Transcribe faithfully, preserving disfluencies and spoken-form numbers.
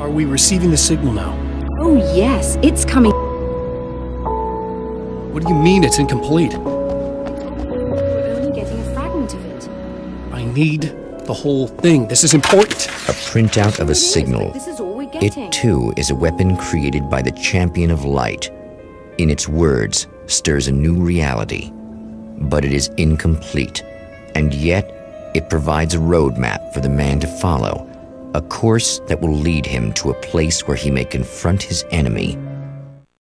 Are we receiving the signal now? Oh yes, it's coming. What do you mean it's incomplete? We're only getting a fragment of it. I need the whole thing. This is important. A printout of a signal. This is all we're It getting. too is a weapon created by the Champion of Light. In its words, stirs a new reality. But it is incomplete, and yet it provides a roadmap for the man to follow, a course that will lead him to a place where he may confront his enemy